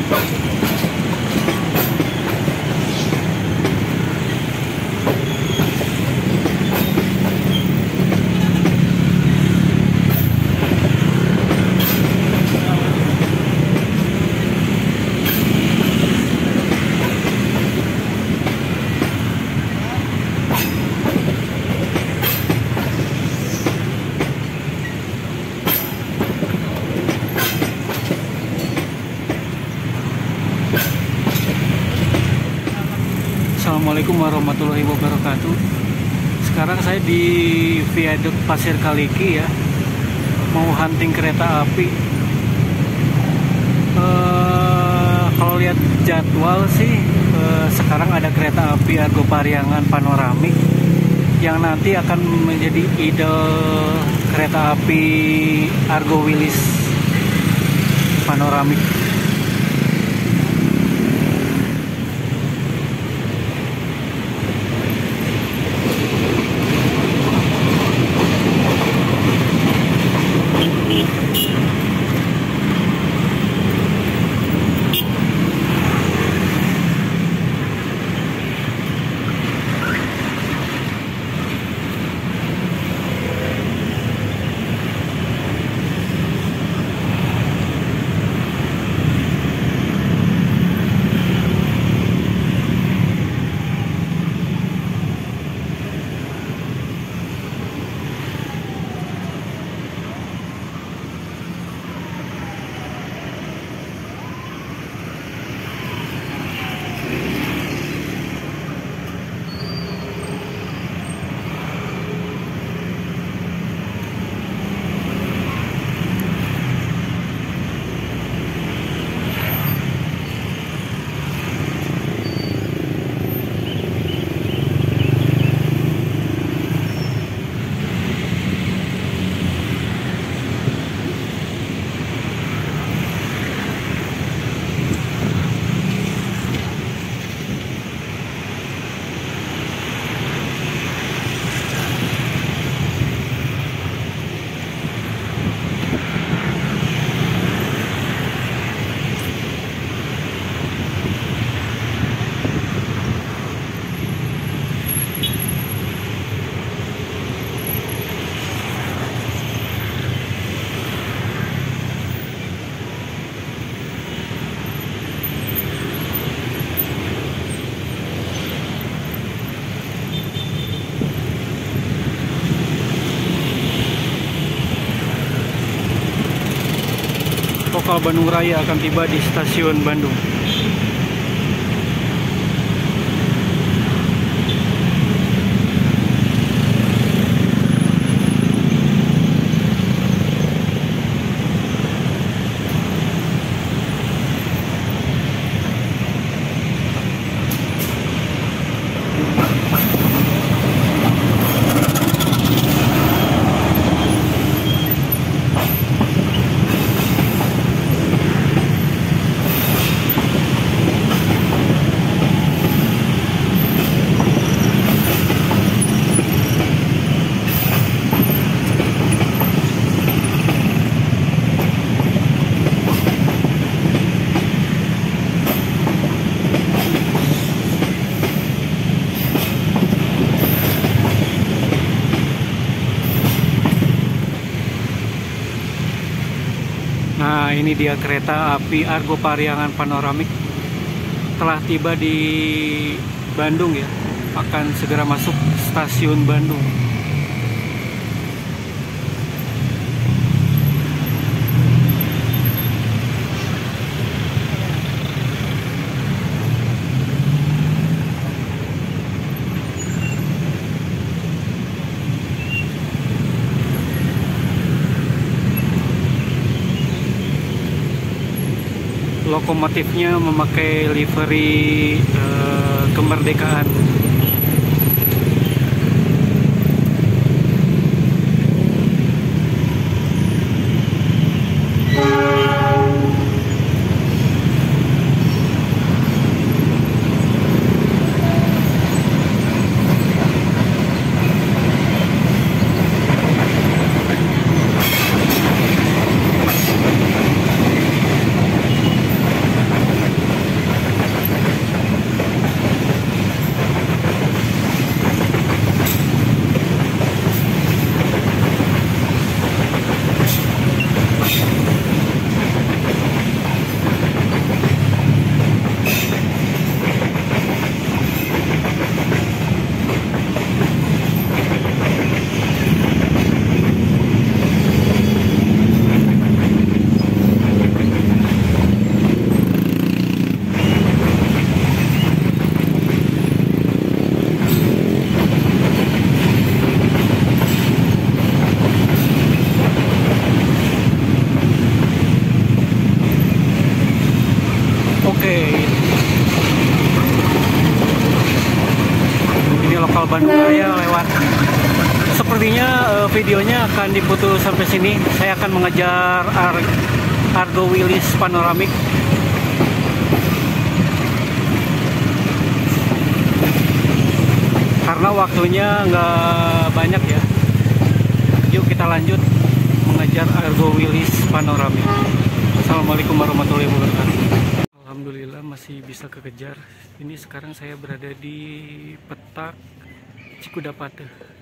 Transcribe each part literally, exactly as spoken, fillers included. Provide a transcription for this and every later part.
Assalamualaikum warahmatullahi wabarakatuh. Sekarang saya di Viaduk Pasir Kaliki ya, mau hunting kereta api. Uh, kalau lihat jadwal sih, uh, sekarang ada kereta api Argo Pariangan Panoramik yang nanti akan menjadi idol kereta api Argo Wilis Panoramik. Lokal Bandung Raya akan tiba di stasiun Bandung. Nah, ini dia kereta api Argo Pariangan Panoramik telah tiba di Bandung ya, akan segera masuk stasiun Bandung. Lokomotifnya memakai livery uh, kemerdekaan. Oke, ini lokal Bandung Raya lewat. Sepertinya uh, videonya akan diputus sampai sini. Saya akan mengejar Ar Argo Wilis Panoramik. Karena waktunya nggak banyak ya. Yuk kita lanjut mengejar Argo Wilis Panoramik. Assalamualaikum warahmatullahi wabarakatuh. Alhamdulillah masih bisa kekejar. Ini sekarang saya berada di Petak Cikudapate.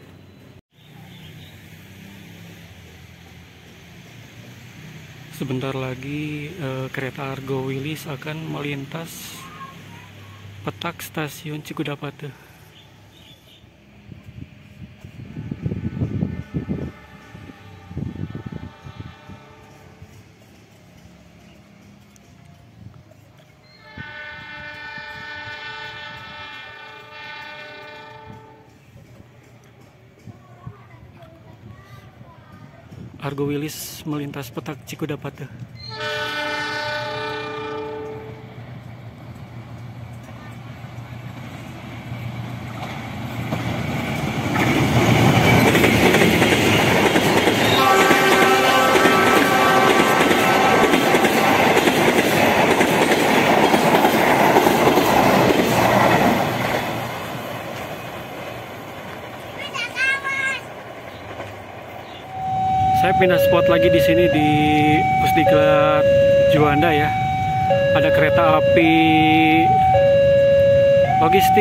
Sebentar lagi eh, kereta Argo Wilis akan melintas Petak stasiun Cikudapate. Argo Wilis melintas Petak Cikudapate. Saya pindah spot lagi di sini di Pusdiklat Juanda ya. Ada kereta api logistik.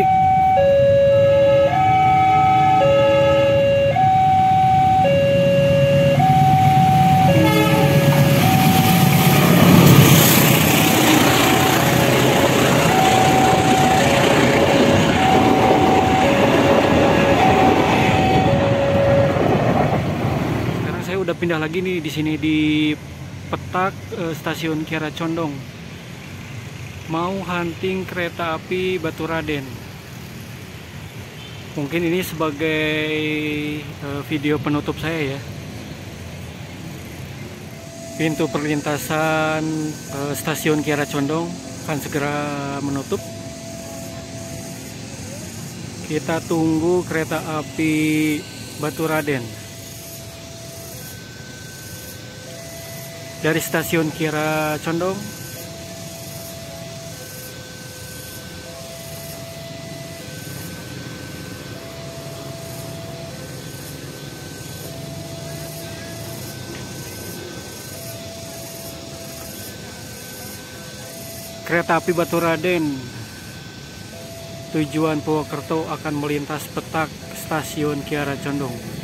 Udah pindah lagi nih di sini di Petak eh, stasiun Kiara Condong. Mau hunting kereta api Baturaden. Mungkin ini sebagai eh, video penutup saya ya. Pintu perlintasan eh, stasiun Kiara Condong akan segera menutup. Kita tunggu kereta api Baturaden. Dari stasiun Kiara Condong kereta api Baturaden tujuan Purwokerto akan melintas Petak stasiun Kiara Condong.